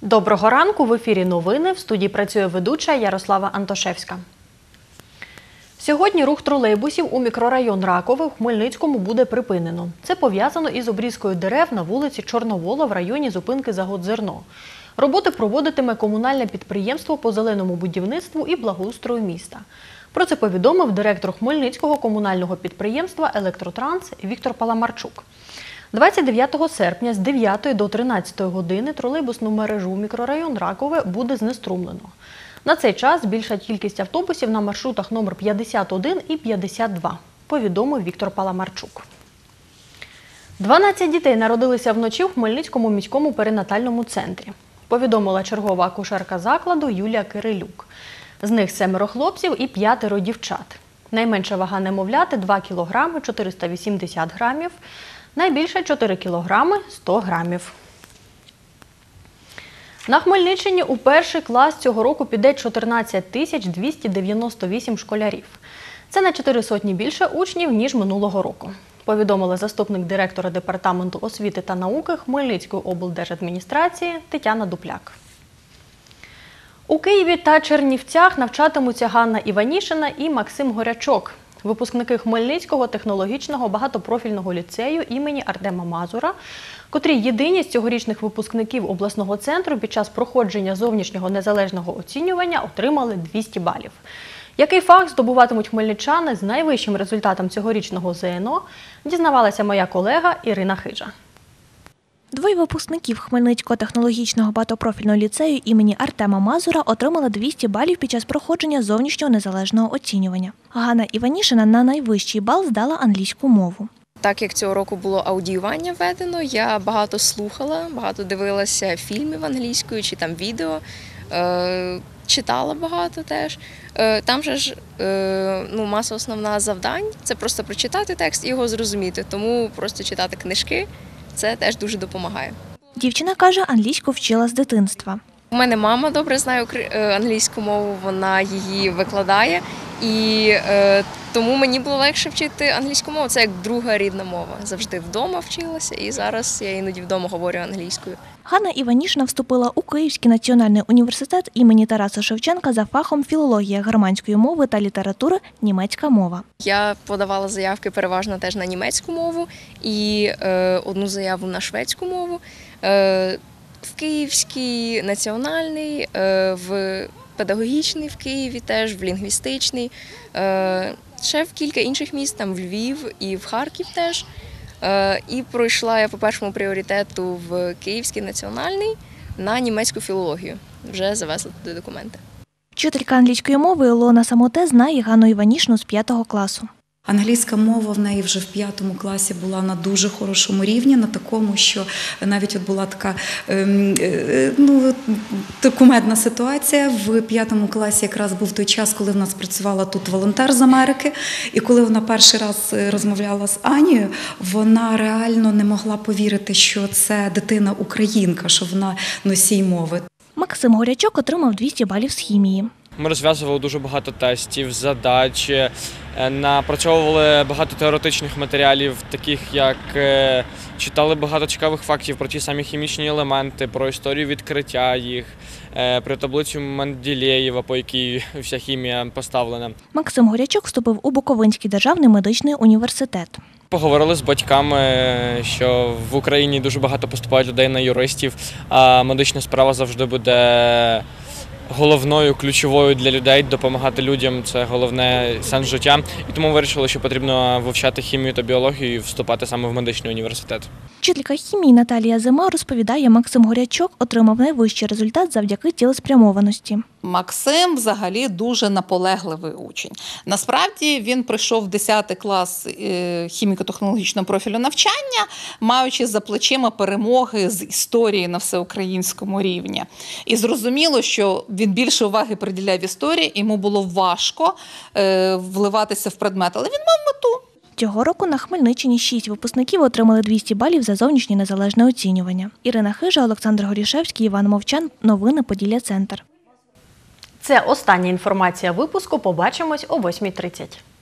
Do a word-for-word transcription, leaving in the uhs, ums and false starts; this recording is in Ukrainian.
Доброго ранку! В ефірі новини. В студії працює ведуча Ярослава Антошевська. Сьогодні рух тролейбусів у мікрорайон Ракове в Хмельницькому буде припинено. Це пов'язано із обрізкою дерев на вулиці Чорновола в районі зупинки «Заготзерно». Роботи проводитиме комунальне підприємство по зеленому будівництву і благоустрою міста. Про це повідомив директор Хмельницького комунального підприємства «Електротранс» Віктор Паламарчук. двадцять дев'ятого серпня з дев'ятої до тринадцятої години тролейбусну мережу у мікрорайон Ракове буде знеструмлено. На цей час збільша кількість автобусів на маршрутах номер п'ятдесят один і п'ятдесят два, повідомив Віктор Паламарчук. дванадцять дітей народилися вночі в Хмельницькому міському перинатальному центрі, повідомила чергова акушерка закладу Юлія Кирилюк. З них семеро хлопців і п'ятеро дівчат. Найменша вага немовляти – два кілограми чотириста вісімдесят грамів, найбільше – чотири кілограми сто грамів. На Хмельниччині у перший клас цього року піде чотирнадцять тисяч двісті дев'яносто вісім школярів. Це на чотири сотні більше учнів, ніж минулого року, повідомила заступник директора Департаменту освіти та науки Хмельницької облдержадміністрації Тетяна Дупляк. У Києві та Чернівцях навчатимуться Ганна Іванішина і Максим Горячок, випускники Хмельницького технологічного багатопрофільного ліцею імені Артема Мазура, котрі єдині з цьогорічних випускників обласного центру під час проходження зовнішнього незалежного оцінювання отримали двісті балів. Який фах здобуватимуть хмельничани з найвищим результатом цьогорічного ЗНО, дізнавалася моя колега Ірина Хижа. Двоє випускників Хмельницького технологічного багатопрофільного ліцею імені Артема Мазура отримали двісті балів під час проходження зовнішнього незалежного оцінювання. Ганна Іванішина на найвищий бал здала англійську мову. Так як цього року було аудіювання введено, я багато слухала, багато дивилася фільмів англійською чи там відео, е, читала багато теж. Е, там же ж е, ну, маса основна завдань – це просто прочитати текст і його зрозуміти, тому просто читати книжки – це теж дуже допомагає. Дівчина каже, англійську вчила з дитинства. У мене мама добре знає англійську мову, вона її викладає, і е, тому мені було легше вчити англійську мову. Це як друга рідна мова. Завжди вдома вчилася, і зараз я іноді вдома говорю англійською. Ганна Іванішина вступила у Київський національний університет імені Тараса Шевченка за фахом філологія германської мови та літератури, німецька мова. Я подавала заявки переважно теж на німецьку мову і е, одну заяву на шведську мову. Е, в Київський національний, е, в педагогічний в Києві теж, в лінгвістичний, е, ще в кілька інших міст, там в Львів і в Харків теж. Е, і пройшла я по першому пріоритету в Київський національний на німецьку філологію. Вже завезла туди документи. Вчителька англійської мови Ілона Самоте знає Ганну Іванішину з п'ятого класу. Англійська мова в неї вже в п'ятому класі була на дуже хорошому рівні, на такому, що навіть от була така ну, кумедна ситуація. В п'ятому класі якраз був той час, коли в нас працювала тут волонтер з Америки, і коли вона перший раз розмовляла з Анією, вона реально не могла повірити, що це дитина-українка, що вона носій мови. Максим Горячок отримав двісті балів з хімії. Ми розв'язували дуже багато тестів, задач, напрацьовували багато теоретичних матеріалів, таких як читали багато цікавих фактів про ті самі хімічні елементи, про історію відкриття їх, про таблицю Менделєєва, по якій вся хімія поставлена. Максим Горячок вступив у Буковинський державний медичний університет. Поговорили з батьками, що в Україні дуже багато поступають людей на юристів, а медична справа завжди буде головною, ключовою для людей, допомагати людям – це головне сенс життя. І тому вирішили, що потрібно вивчати хімію та біологію і вступати саме в медичний університет. Вчителька хімії Наталія Зима розповідає, Максим Горячок отримав найвищий результат завдяки цілеспрямованості. Максим взагалі дуже наполегливий учень. Насправді він прийшов в десятий клас хіміко-технологічного профілю навчання, маючи за плечима перемоги з історії на всеукраїнському рівні. І зрозуміло, що він більше уваги приділяв історії, йому було важко вливатися в предмет, але він мав мету. Цього року на Хмельниччині шість випускників отримали двісті балів за зовнішнє незалежне оцінювання. Ірина Хижа, Олександр Горішевський, Іван Мовчан. Новини Поділля-Центр. Це остання інформація випуску. Побачимось о восьмій тридцять.